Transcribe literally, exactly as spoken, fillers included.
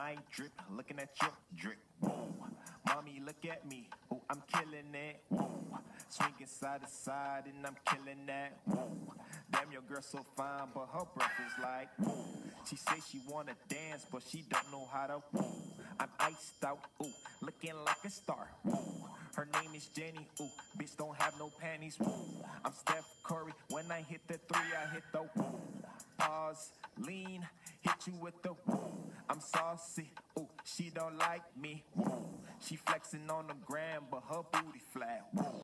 my drip, looking at your drip. Whoa, mommy, look at me. Oh, I'm killing it. Whoa, swinging side to side and I'm killing that. Whoa, damn, your girl so fine, but her breath is like. Whoa, she say she wanna dance, but she don't know how to. Whoa, I'm iced out. Ooh, looking like a star. Whoa, her name is Jenny. Ooh, bitch don't have no panties. Whoa, I'm Steph Curry. When I hit the three, I hit the whoa. Pause, lean, hit you with the whoa. I'm saucy. Ooh, she don't like me. Whoa, she flexing on the gram, but her booty flat. Whoa.